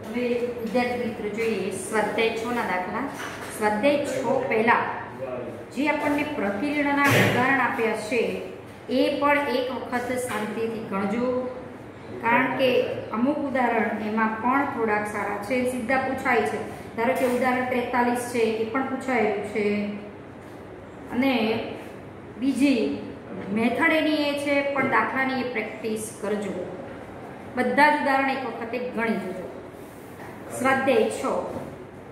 હવે વિદ્યાર્થી મિત્રો જોઈએ સ્વાધ્યાય 6 ના દાખલા. સ્વાધ્યાય 6 પહેલા જે આપણને પ્રકીર્ણના ઉદાહરણ આપ્યા છે એ પણ એક વખત શાંતિથી ગણજો, કારણ કે અમુક ઉદાહરણ એમાં પણ થોડાક સારા છે, સીધા પૂછાય છે. ધારો કે ઉદાહરણ 43 છે એ પણ પૂછાયેલું છે, અને બીજી મેથડ એની એ છે પણ દાખલાની એ પ્રેક્ટિસ કરજો. બધા જ ઉદાહરણ એક વખતે ગણી જજો. સ્વાધ્યાય 6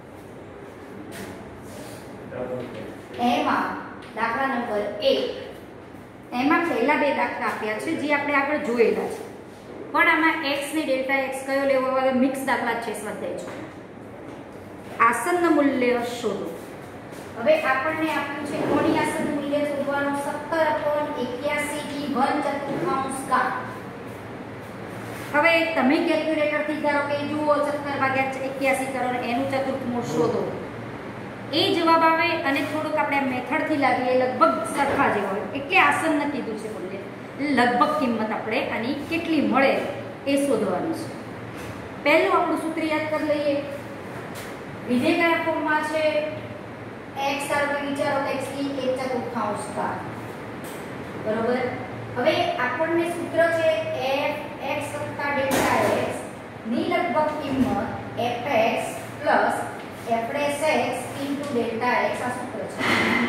એમાં દાખલા નંબર 1, એમાં પહેલા બે દાખલા આપ્યા છે જે આપણે આગળ જોયેલા છે, પણ આમાં x ને ડેલ્ટા x કયો લેવો હવે મિક્સ દાખલા છે. સ્વાધ્યાય 6 આસન્ન મૂલ્ય શોધો. હવે આપણને આપ્યું છે કોની આસન્ન મૂલ્ય શોધવાનું? 17/81 થી 1/4 ઘાત. હવે તમે કેલ્ક્યુલેટર થી ધારો કે જુઓ 17/81 કરો અને એનું ચતુર્થમૂળ શોધો, એ જવાબ આવે અને થોડુંક આપણે મેથડ થી લાવીએ લગભગ સરખા જેવા હોય, એટલે આસન્ન કીધું છે મૂલ્ય. લગભગ કિંમત આપણે આની કેટલી મળે એ શોધવાની છે. પહેલું આપણું સૂત્ર યાદ કરી લઈએ. વિધેયના ફોર્મમાં છે x ધારો કે વિચારો x ની 1/4 ઘાત, બરોબર. હવે આપણને સૂત્ર છે f(x + Δx) ની લગભગ કિંમત fx + f'(x) * Δx આ સૂત્ર છે.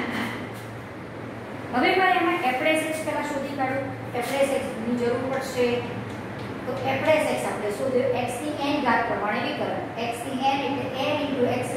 હવે મારે એમાં f'(x) પહેલા શોધી કાઢો. f'(x) ની જરૂર પડશે, તો f'(x) આપણે શોધ્યો x ની n ઘાત પ્રમાણે વિકલન. x ની n એટલે n * x⁻n -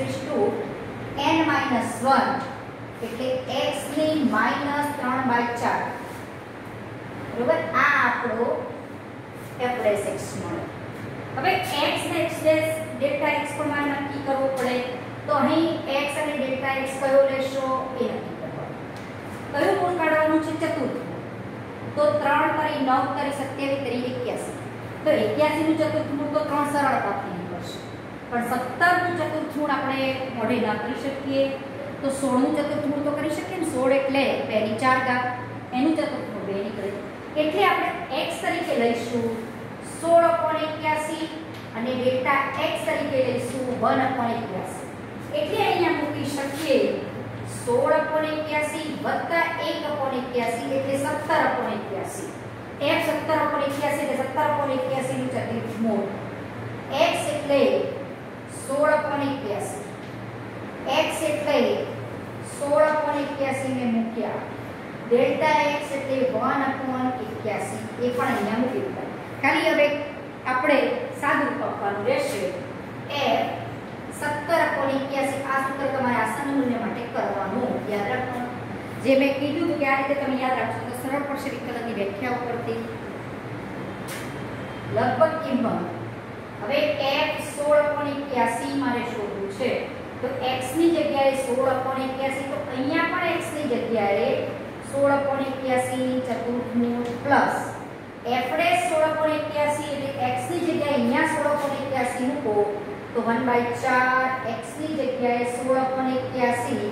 1 એટલે x ની -3/4, બરોબર. આ આપણો f'(x) મળે. હવે x ને Δx પ્રમાણે નક્કી કરવો પડે, તો અહીં x અને Δx કયો લેશો એ નક્કી કરવાનું. કયું મૂળ કાઢવાનું છે? ચતુર્થ. તો 3 કરી 9 કરી 27 કરી 81. તો 81 નું ચતુર્થમૂળ તો 3 સરળતાથી નીકળશે, પણ 17 નું ચતુર્થમૂળ આપણે મોઢે ના કરી શકીએ. તો 16 નું ચતુર્થમૂળ તો કરી શકીએ ને. 16 એટલે 2 ની 4 ઘાત, એનું ચતુર્થમૂળ 2 નીકળે. એટલે આપણે x તરીકે લઈશું 16/81 અને ડેલ્ટા x તરીકે લઈશું 1/81. એટલે અહીંયા મૂકી શકીએ 16/81 + 1/81 એટલે 17/81. f 17/81 એટલે 17/81 નું ચતુર્થમૂળ. x એટલે 16/81, x એટલે 16/81 ને મૂક્યા. ડેલ્ટા x એટલે 1/81 એ પણ અહીંયા મૂકી દીધા. ખાલી હવે આપણે સાદું આપવાનું રહેશે. f 17/81 આ સૂત્ર તમારે આસન્ન મૂલ્ય માટે કરવાનું યાદ રાખવાનું. જે મેં કીધું કે આ રીતે તમે યાદ રાખશો તો સરળ પડશે વિકલનની વ્યાખ્યા ઉપરથી. લગભગ કિંમત હવે f 16/81 મારે શોધવું છે, તો x ની જગ્યાએ 16/81, તો અહીંયા પણ x ની જગ્યાએ 16/81 ચતુર્થમૂળ પ્લસ f' 16/81 એટલે x ની જગ્યાએ અહીંયા 16/81 મૂકો તો 1/4 x ની જગ્યાએ 16/81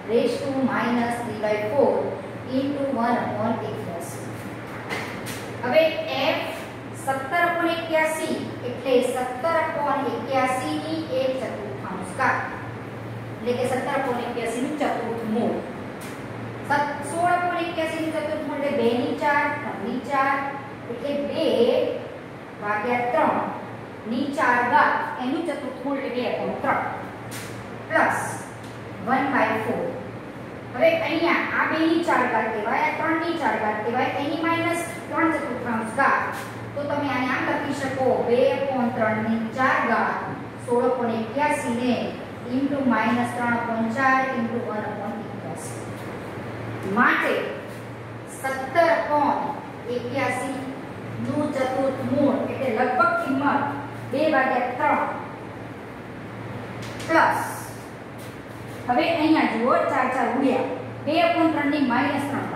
(3/4) into 1/81. હવે f 17/81 એટલે 17/81 ની 1/4 ઘાત, એટલે કે 17/81 નું ચતુર્થમૂળ. 16/81 નું ચતુર્થમૂળ એટલે 2 ની 4 3 ની 4 એટલે 2/3 ની 4 ઘાત, એનું ચતુર્થમૂળ એટલે 2/3 પ્લસ 1/4. હવે અહીંયા આ 2 ની 4 ઘાત કહેવાય, આ 3 ની 4 ઘાત કહેવાય, એની -3/4 ઘાત. તો તમે આને આમ લખી શકો 2/3 ની 4 ઘાત 16/81 ને into -3/4 into 1/81. માટે 17/81 નું ચતુર્થમૂળ એટલે લગભગ કિંમત 2/3 પ્લસ હવે અહીંયા જુઓ 4 4 ઉડ્યા 2/3 ની -3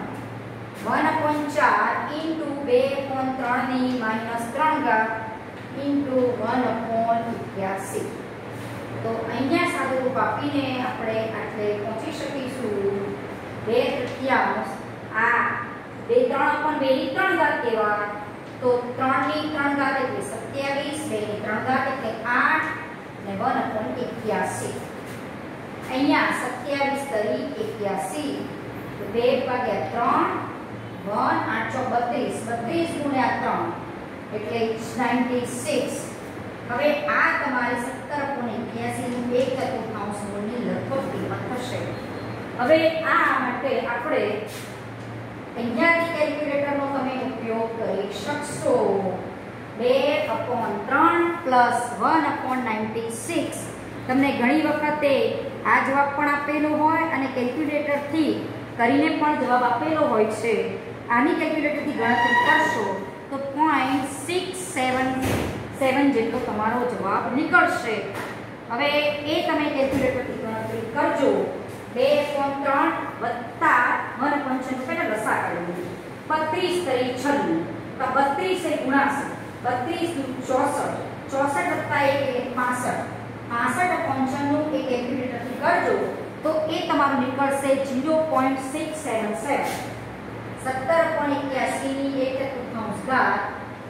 1/4 into 2/3 ની -3 ઘાત into 1/81. તો અહીંયા સાદું રૂપ આપીને આપણે આટલે પહોંચી શકીશું 2/3. આ 2/3/2 ની 3 ઘાત કહેવાય, તો 3 ની 3 ઘાત એટલે 27, 2 ની 3 ઘાત એટલે 8 81 અહીંયા 27 તરી 81 2 ભાગ્યા 3 1 8 32 32 ગુણ્યા 3 એટલે 96 હવે આ તમારે 17.81 નું 1/4 મૂળની લગભગ કિંમત થશે હવે આ માટે આપણે અહીંયાથી કેલ્ક્યુલેટરનો તમે ઉપયોગ કરી શકશો 2/3 પ્લસ 1/96 તમને ઘણી વખતે આ જવાબ પણ આપેલો હોય અને કેલ્ક્યુલેટરથી કરીને પણ જવાબ આપેલો હોય છે આની કેલ્ક્યુલેટરથી ગણતરી કરશો તો 0.677 જેટલો તમારો જવાબ નીકળશે હવે એ તમે કેલ્ક્યુલેટરથી ગણતરી કરજો 2/3 વત્તા 1/95 પહેલા લસા કાઢો 32 તરી 96 તો 32 એ ગુણાશે 32 × 64 વત્તા 1 એટલે 65 65/95 નું એક કેલ્ક્યુલેટરથી કરજો તો એ તમારું નીકળશે 0.677 17.81 ની 1/4 ઘાત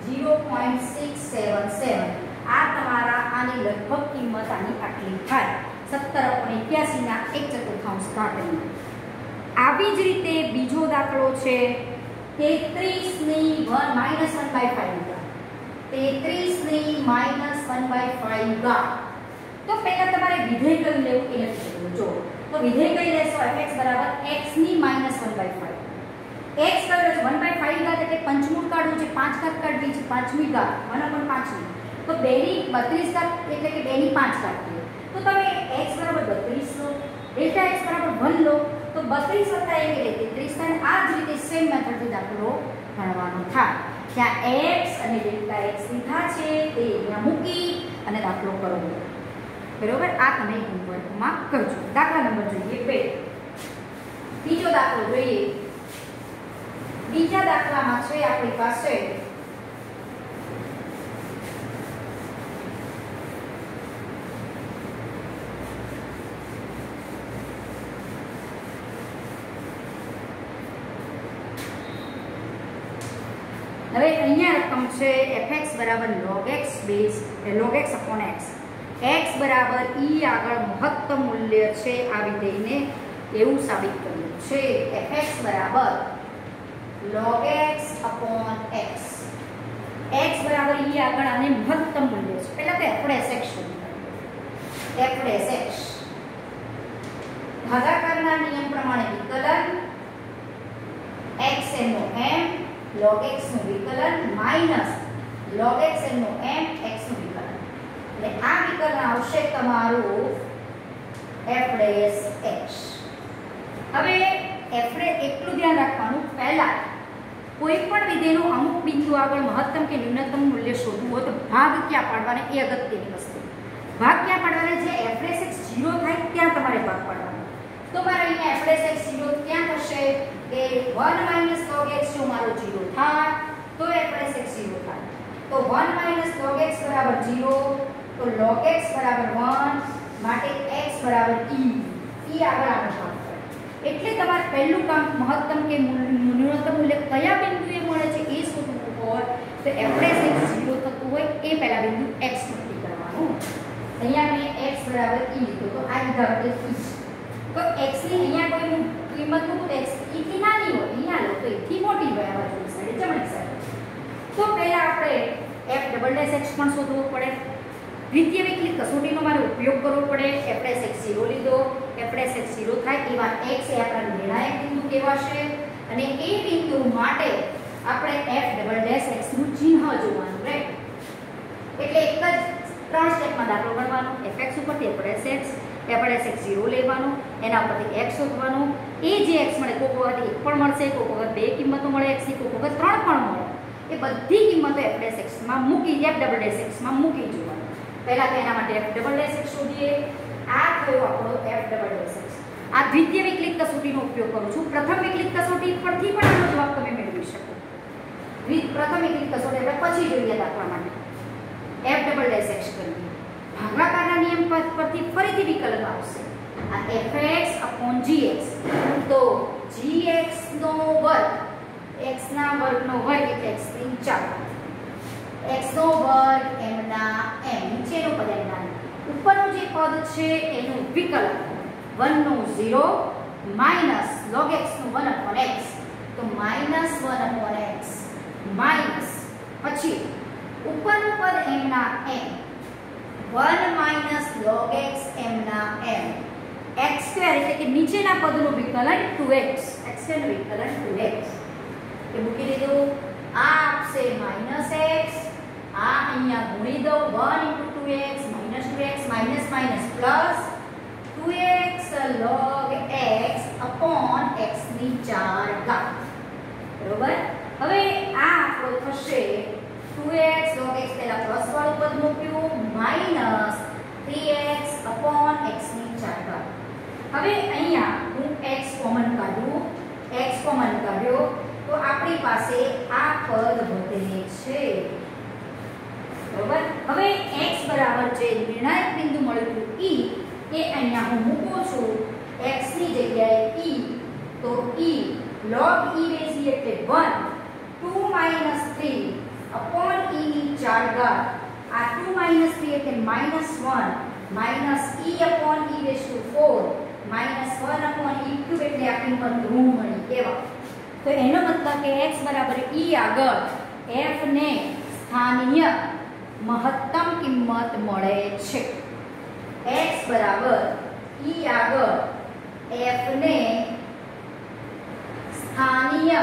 0.677 આ તમારા આની લગભગ કિંમત આની આટલી થાય 17.81 ના 1/4 ઘાતની આવી જ રીતે બીજો દાખલો છે 33 ની -1/5 ઘાત 33 ની -1/5 ઘાત તો પહેલા તમારે વિધેય કયું લેવું એ લખી દેવું જો તો વિધેય કઈ લેશો fx બરાબર x ની -1/5 x કયો છે 1/5 ઘાત એટલે પંચમૂળ કાઢવું છે 5 ઘાત કાઢવી છે પાંચમી ઘાત 1/5 તો 2 ની 32 ઘાત એટલે કે 2 ની 5 ઘાત તો તમે x બરાબર 32 લો ડેલ્ટા x બરાબર 1 લો તો 32 વત્તા 1 એટલે 33 થાય આ જ રીતે સેમ મેથડથી દાખલો ગણવાનો થાય ત્યાં x અને ડેલ્ટા x લીધા છે તે અહીંયા મૂકી અને દાખલો કરો બરોબર આ તમે હોમવર્કમાં કરજો દાખલા નંબર જોઈએ 2 બીજો દાખલો જોઈએ બીજા દાખલામાં છે આપણી પાસે હવે અહીંયા રકમ છે fx બરાબર log x base log x upon x x બરાબર e આગળ મહત્તમ મૂલ્ય છે આ વિધેયને એવું સાબિત કર્યું છે fx બરાબર log x upon x x બરાબર e આગળ આને મહત્તમ મૂલ્ય છે પહેલા તો f'(x) શોધીએ f'(x) ભાગાકારના નિયમ પ્રમાણે વિકલન x નો m log x નું વિકલન માઈનસ log x નો m x નું વિકલન એટલે આ વિકલન આવશે તમારું f'(x) હવે f' એટલું ધ્યાન રાખવાનું પહેલા કોઈ પણ વિધેયનું અમુક બિંદુ આગળ મહત્તમ કે ન્યૂનતમ મૂલ્ય શોધવું હોય તો ભાગ ક્યાં પાડવાને એ અગત્યની વસ્તુ ભાગ ક્યાં પાડવાને છે f'(x) 0 થાય ત્યાં તમારે ભાગ પાડવાનો તો મારે અહીંયા f'(x) 0 ક્યાં થશે કે 1 - log x જો મારો 0 થાય તો f'(x) 0 થાય તો 1 - log x બરાબર 0 તો log x બરાબર 1 માટે x બરાબર e આગળ આનો ભાગ કરે એટલે તમારે પહેલું કામ મહત્તમ કે ન્યૂનતમ મૂલ્ય કયા બિંદુએ મળે છે એ શોધવું હોય તો f'(x) 0 થતું હોય એ પહેલા બિંદુ x નક્કી કરવાનું અહીંયા મેં x બરાબર e લીધો તો આ લીધા એટલે e તો x ની અહીંયા કોઈ કિંમત મૂકું તો x e થી નાની હોય અહીંયા લો તો e થી મોટી હોય આ બાજુની સાઈડે જમણી સાઈડે તો પહેલા આપણે f'(x) પણ શોધવું પડે દ્વિતીય વિકલિત કસોટીનો મારે ઉપયોગ કરવો પડે f'(x) 0 લીધો f'(x) 0 થાય એવા x એ આપણા નિર્ણાયક બિંદુ કહેવાશે અને એ બિંદુ માટે આપણે f'(x) નું ચિહ્ન જોવાનું રાઈટ એટલે એક જ 3 સ્ટેપમાં દાખલો ગણવાનો fx ઉપરથી f'(x) 0 લેવાનું એના ઉપરથી x શોધવાનું એ જે x મળે કોઈક વખત 1 પણ મળશે કોઈક વખત 2 કિંમતો મળે x ની કોઈક વખત 3 પણ મળે એ બધી કિંમતો f'(x) માં મૂકી f'(x) માં મૂકી જોવાનું પહેલા તો એના માટે f'(x) શોધીએ આ થયો આપણો f'(x) આ દ્વિતીય વિકલિત કસોટીનો ઉપયોગ કરું છું પ્રથમ વિકલિત કસોટી પરથી પણ આનો જવાબ તમે મેળવી શકો પ્રથમ વિકલિત કસોટી આપણે પછી જોઈએ દાખલા માટે f'(x) કરીએ ભાગાકારના નિયમ પરથી ફરીથી વિકલન આવશે આ fx upon gx તો gx નો વર્ગ x ના વર્ગનો વર્ગ એટલે x ની 4 x નો વર્ગ m ના m નીચેનો પદ m ના ઉપરનું જે પદ છે એનું વિકલન 1 નું 0 માઈનસ log x નું 1/x તો -1/x માઈનસ પછી ઉપરનું પદ m ના m 1 minus log x m ના m x સ્ક્વેર એટલે કે નીચેના પદનું વિકલન 2x x નું વિકલન 2x એ મૂકી દીધું આ આપશે -x આ અહીંયા ગુણી દો 1 * 2x -2x minus minus plus 2x log x upon x ની 4 ઘાત બરોબર હવે આ આપણો થશે 2x log x પહેલા પ્લસ વાળું પદ મૂક્યું માઈનસ 3x upon x ની 4 ઘાત હવે અહીંયા હું x કોમન કાઢ્યો તો આપણી પાસે આ પદ વધે છે બરોબર હવે x બરાબર છે નિર્ણાયક બિંદુ મળ્યું e એ અહીંયા હું મૂકું છું x ની જગ્યાએ e તો e log e raised એટલે 1 2 - 3 upon e ની 4 ઘાત આ 2 - 3 એટલે -1 minus e upon e raised to 4 minus 1 upon e cube એટલે આપણી પર ઋણ મળી કેવા તો એનો મતલબ કે x બરાબર e આગળ f ને સ્થાનીય મહત્તમ કિંમત મળે છે x બરાબર e આગળ f ને સ્થાનીય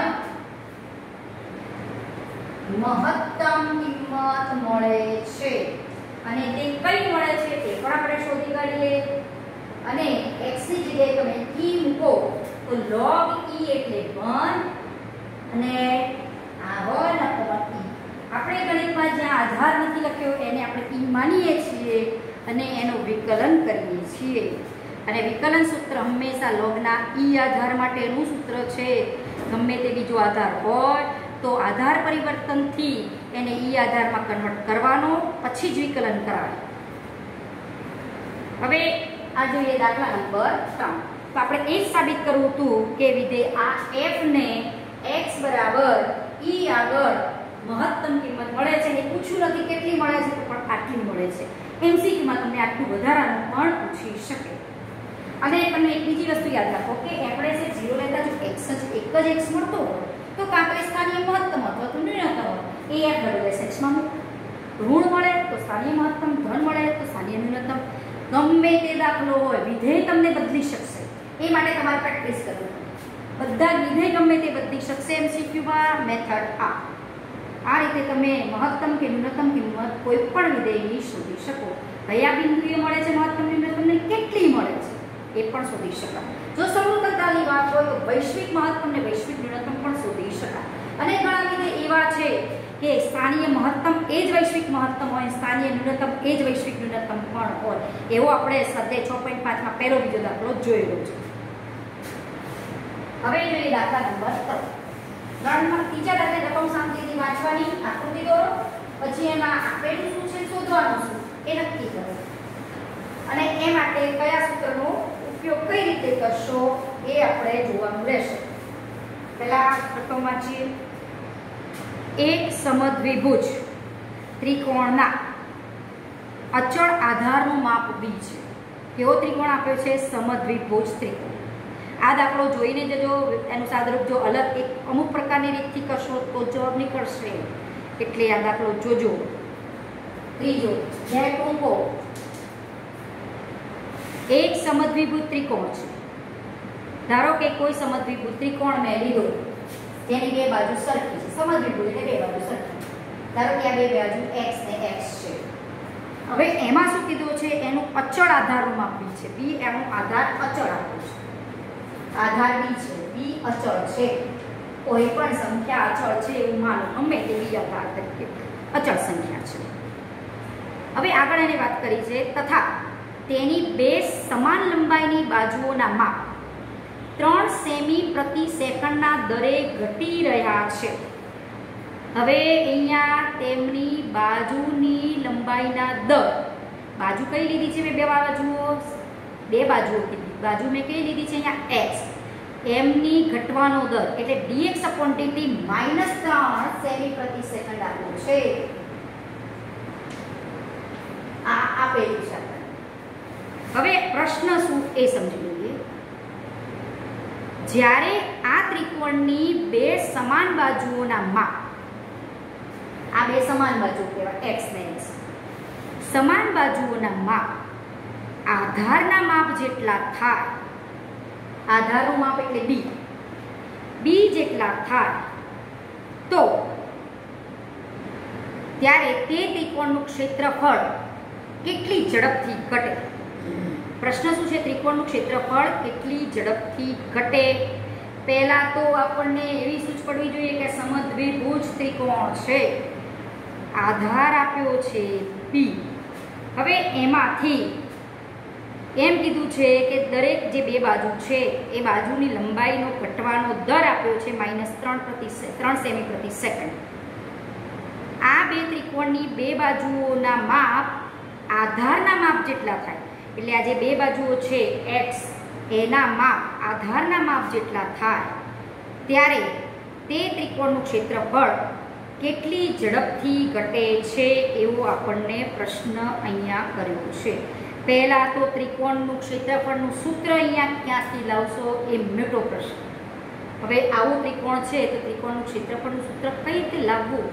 મહત્તમ કિંમત મળે છે અને તે કઈ મળે છે તે પણ આપણે શોધી કાઢીએ અને x ની જગ્યાએ તમે e મૂકો તો log e એટલે 1 અને આ 1 upon e આપણે ગણિતમાં જ્યાં આધાર નથી લખ્યો એને આપણે e માનીએ છીએ અને એનું વિકલન કરીએ છીએ અને વિકલન સૂત્ર હંમેશા logના e આધાર માટેનું સૂત્ર છે ગમે તે બીજો આધાર હોય તો આધાર પરિવર્તનથી એને e આધારમાં કન્વર્ટ કરવાનો પછી જ વિકલન કરાવે હવે આ જોઈએ દાખલા નંબર 3 તો આપણે એ જ સાબિત કરવું હતું કે વિધેય આ f ને x બરાબર e આગળ મહત્તમ કિંમત મળે છે એ પૂછ્યું નથી કેટલી મળે છે તો પણ આટલી મળે છે MCQ માં તમને આટલું વધારાનું પણ પૂછી શકે અને તમને એક બીજી વસ્તુ યાદ રાખો કે આપણે જે 0 લેતા જો x જ એક જ x મળતો હોય તો કાં તો સ્થાનીય મહત્તમ અથવા તો ન્યૂનતમ એ f = x માં ઋણ મળે તો સ્થાનીય મહત્તમ ધન મળે તો સ્થાનીય ન્યૂનતમ ગમે તે દાખલો હોય વિધેય તમને બદલી શકશે એ માટે તમારે પ્રેક્ટિસ કરવી બધા વિધેય ગમે તે બદલી શકશે MCQ માં મેથડ આ રીતે તમે મહત્તમ કે ન્યૂનતમ કિંમત કોઈ પણ વિધેયની શોધી શકો કયા બિંદુએ મળે છે મહત્તમ ન્યૂનતમ ને કેટલી મળે છે એ પણ શોધી શકાય જો સમરૂપતાની વાત હોય તો વૈશ્વિક મહત્તમ ને વૈશ્વિક ન્યૂનતમ પણ શોધી શકાય અને ઘણા વિધેય એવા છે કે સ્થાનીય મહત્તમ એ જ વૈશ્વિક મહત્તમ હોય સ્થાનીય ન્યૂનતમ એ જ વૈશ્વિક ન્યૂનતમ પણ હોય એવો આપણે સ્વાધ્યાય 6.5 માં પહેલો બીજો દાખલો જોયેલો છે હવે જોઈએ દાખલા નંબર 3 માં ત્રીજા દાખલે રકમ શાંતિથી વાંચવાની આકૃતિ દોરો પછી એમાં આપેલું શું છે શોધવાનું શું એ નક્કી કરો અને એ માટે કયા સૂત્રનો ઉપયોગ કઈ રીતે કરશો એ આપણે જોવાનું રહેશે પહેલા રકમ વાંચીએ એક સમદ્વિભુજ ત્રિકોણના અચળ આધારનું માપ b છે કેવો ત્રિકોણ આપ્યો છે સમદ્વિભુજ ત્રિકોણ આ દાખલો જોઈને જજો એનું સાદરૂપ જો અલગ એક અમુક પ્રકારની રીતથી કરશો તો જવાબ નીકળશે એટલે આ દાખલો જોજો ત્રીજો જે ટૂંકો એક સમદ્વિભુજ ત્રિકોણ છે ધારો કે કોઈ સમદ્વિભુજ ત્રિકોણ મેં લીધો તેની બે બાજુ સરખી છે સમદ્વિભુજ એટલે બે બાજુ સરખી ધારો કે આ બે બાજુ x ને x છે હવે એમાં શું કીધું છે એનું અચળ આધારનું માપ b છે b એનો આધાર અચળ આપ્યો છે આધાર b છે b અચળ છે કોઈ પણ સંખ્યા અચળ છે એવું માનો ગમે તે b આધાર તરીકે અચળ સંખ્યા છે હવે આગળ એની વાત કરી છે તથા તેની બે સમાન લંબાઈની બાજુઓના માપ 3 સેમી પ્રતિ સેકન્ડના દરે ઘટી રહ્યા છે હવે અહીંયા તેમની બાજુની લંબાઈના દર બાજુ કઈ લીધી છે મેં બે બાજુઓ કીધી બાજુ મેં કઈ લીધી છે અહીંયા x એમની ઘટવાનો દર એટલે dx/dt -3 સેમી પ્રતિ સેકન્ડ આપ્યો છે આ આપેલું છે હવે પ્રશ્ન શું એ સમજી લઈએ. જ્યારે આ ત્રિકોણની બે સમાન બાજુઓના માપ, આ બે સમાન બાજુ કહેવાય x ને x, સમાન બાજુઓના માપ આધારના માપ જેટલા થાય, આધારનું માપ એટલે b જેટલા થાય, તો ત્યારે તે ત્રિકોણનું ક્ષેત્રફળ કેટલી ઝડપથી ઘટે. પ્રશ્ન શું છે? ત્રિકોણનું ક્ષેત્રફળ કેટલી ઝડપથી ઘટે. પહેલા તો આપણને એવી સૂચ પડવી જોઈએ કે સમદ્વિભુજ ત્રિકોણ છે, આધાર આપ્યો છે p. હવે એમાંથી એમ કીધું છે કે દરેક જે બે બાજુ છે એ બાજુની લંબાઈનો ઘટવાનો દર આપ્યો છે -3 સેમી પ્રતિ સેકન્ડ. આ બે ત્રિકોણની બે બાજુઓના માપ આધારના માપ જેટલા થાય, એટલે આ જે બે બાજુઓ છે x, એના માપ આધારના માપ જેટલા થાય ત્યારે તે ત્રિકોણનું ક્ષેત્રફળ કેટલી ઝડપથી ઘટે છે એવો આપણને પ્રશ્ન અહીંયા કર્યો છે. પહેલા તો ત્રિકોણનું ક્ષેત્રફળનું સૂત્ર અહીંયા ક્યાંથી લાવશો એ મોટો પ્રશ્ન. હવે આવું ત્રિકોણ છે તો ત્રિકોણનું ક્ષેત્રફળનું સૂત્ર કઈ રીતે લાવવું?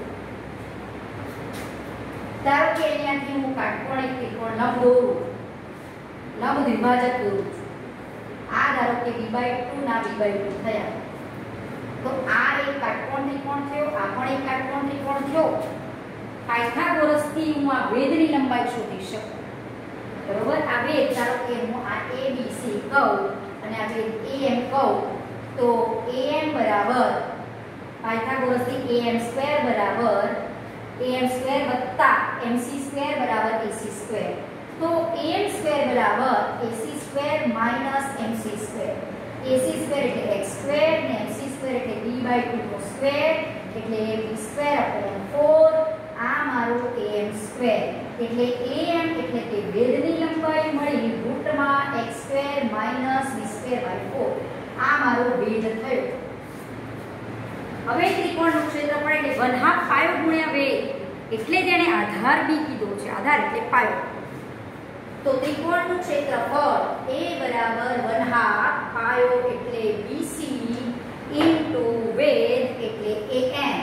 ધારો કે અહીંયાથી હું કાટકોણિક ત્રિકોણ લંબ દોરું, લંબ દ્વિભાજક દોરું છું. આ ધારો કે b/2 ના b/2 થયા, તો આ એક કાટકોણ ત્રિકોણ થયો, આ પણ એક કાટકોણ ત્રિકોણ થયો. પાયથાગોરસથી હું આ ભેદની લંબાઈ શોધી શકું. બરોબર? આ ભેદ ધારો કે હું આ ABC કહું અને આ ભેદ AM કહું, તો AM બરાબર પાયથાગોરસથી AM² બરાબર AM² વત્તા MC² બરાબર AC². તો AM² બરાબર AC² માઈનસ MC². AC² એટલે x² ને MC² એટલે b/2 નો સ્ક્વેર એટલે b²/4. આ મારું AM². એટલે AM એટલે તે ભેદની લંબાઈ મળી રૂટમાં x² માઈનસ b²/4. આ મારો ભેદ થયો. હવે ત્રિકોણનું ક્ષેત્રફળ એટલે 1/2 પાયો ગુણ્યા ભેદ, એટલે જ એને આધાર b કીધો છે. આધાર એટલે પાયો. તો ત્રિકોણનું ક્ષેત્રફળ a બરાબર 1/2 પાયો એટલે BC ઇન્ટુ ભેદ એટલે AM.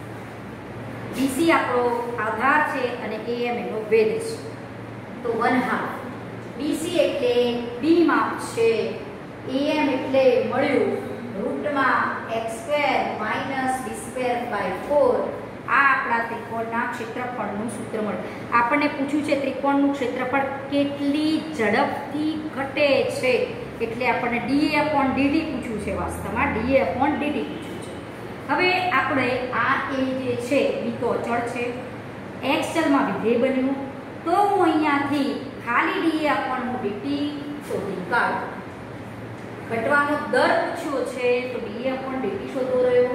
BC આપણો આધાર છે અને AM એનો ભેદ છે. તો 1/2 BC એટલે b માપ છે, AM એટલે મળ્યું રૂટમાં x² માઈનસ b²/4. આ આપણા ત્રિકોણના ક્ષેત્રફળનું સૂત્ર મળ્યું. આપણને પૂછ્યું છે ત્રિકોણનું ક્ષેત્રફળ કેટલી ઝડપથી ઘટે છે, એટલે આપણને dA/dt પૂછ્યું છે. વાસ્તવમાં dA/dt પૂછ્યું છે. હવે આપણે આ a જે છે b તો અચળ છે, x ચલમાં વિધેય બન્યું, તો હું અહીંયાથી ખાલી dA/dt શોધી કાઢું. ઘટવાનો દર પૂછ્યો છે તો dA/dt શોધવો રહ્યો.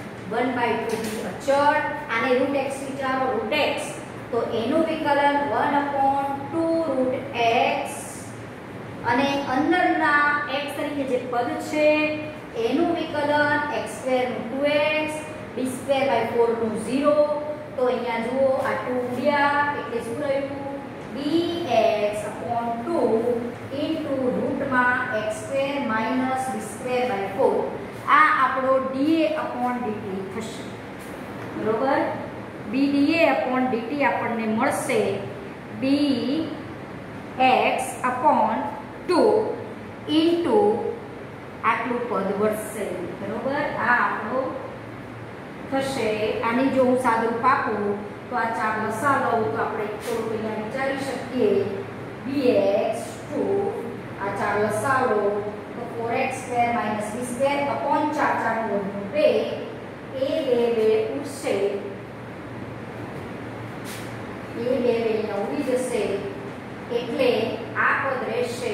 1/2 અચળ, આને √x વિચારો, √x, તો એનું વિકલન 1/2√x અને અંદરના x તરીકે જે પદ છે એનું વિકલન x² નું 2x, b²/4 નું 0. તો અહીંયા જુઓ આ 2 ઉડ્યા એટલે શું રહ્યું? dx/2 into રૂટમાં x² minus b²/4. આ આપણો dA/dt થશે. બરોબર? dA/dt આપણને મળશે bx/2 ઇન્ટુ આટલું પદ વધશે. બરોબર? આ આપણો થશે. આની જો હું સાદુરૂપ આપું તો આ ચાર લસા લઉં તો આપણે થોડું અહીંયા વિચારી શકીએ. bx2 આ ચાર લસા લો તો 4x² માઈનસ b²/4 4 નું 2 એ 2 ઉડશે, એ 2 અહીંયા ઉડી જશે એટલે આ પદ રહેશે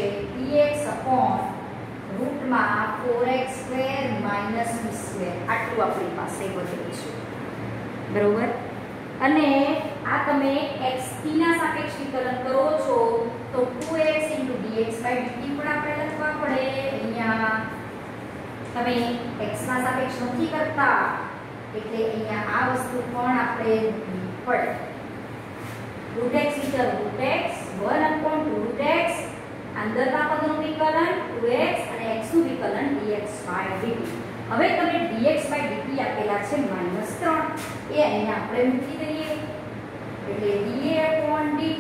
dx/રૂટમાં 4x² માઈનસ b². આટલું આપણી પાસે વધે છે. બરોબર? અને આ તમે x ના સાપેક્ષ વિકલન કરો છો તો 2x dx/dt પણ આપણે લખવા પડે. અહીંયા તમે x ના સાપેક્ષ નથી કરતા એટલે અહીંયા આ વસ્તુ પણ આપણે પડે. √x વિચારો, √x 1/2√x, આ અંદરના પદનું વિકલન 2x અને x નું વિકલન dx/dt. હવે તમે dx/dt આપેલા છે -3 એ અહીંયા આપણે મૂકી દઈએ એટલે dA/dt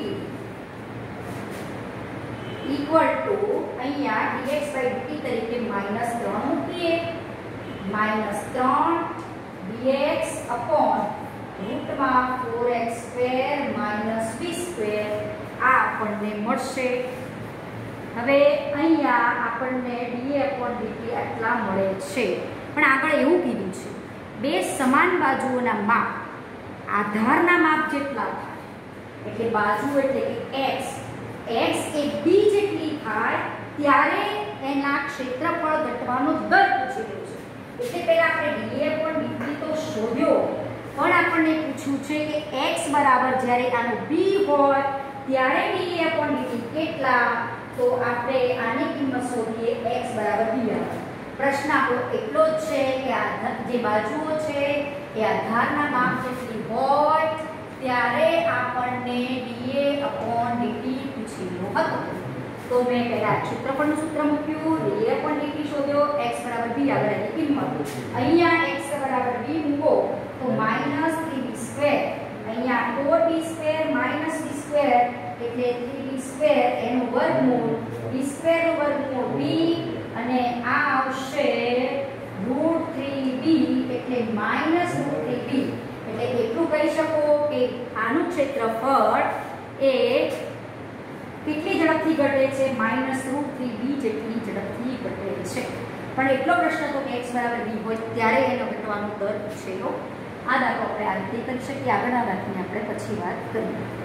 ઇક્વલ ટુ અહીંયા dx/dt તરીકે -3 મૂકીએ -3 dx upon રૂટમાં 4x² -b² આ આપણને મળશે. હવે અહીંયા આપણને dA/dt આટલા મળે છે. પણ આગળ એવું કીધું છે બે સમાન બાજુઓના માપ આધારના માપ જેટલા થાય એટલે બાજુ એટલે કે x એ b જેટલી થાય ત્યારે એના ક્ષેત્રફળ ઘટવાનો દર પૂછી રહ્યું છે. એટલે પહેલા આપણે dA/dt તો શોધ્યો પણ આપણને પૂછ્યું છે કે x બરાબર જ્યારે આનું b હોય ત્યારે dA/dt કેટલા, તો આપણે આની કિંમત શોધીએ x બરાબર b આવે. પ્રશ્ન આપણો એટલો જ છે કે આ જે બાજુઓ છે એ આધારના માપ જેટલી હોય ત્યારે આપણને dA/dt પૂછેલો હતો. તો મેં પહેલા ક્ષેત્રફળનું સૂત્ર મૂક્યું, dA/dt શોધ્યો, x બરાબર b આગળ એની કિંમત. અહીંયા x બરાબર b મૂકો તો -3b², અહીંયા 4b² -b² એટલે 3b² એનું વર્ગમૂળ, b² નું વર્ગમૂળ b અને આ આવશે √3b એટલે -√3b. એટલે એટલું કહી શકો કે આનું ક્ષેત્રફળ એ કેટલી ઝડપથી ઘટે છે -√3b જેટલી ઝડપથી ઘટે છે. પણ એટલો પ્રશ્ન તો કે x બરાબર b હોય ત્યારે એનો ઘટવાનો દર પૂછેલો. આ દાખલો આપણે આ રીતે કરી શકીએ. આગળના દાખલાની આપણે પછી વાત કરીએ.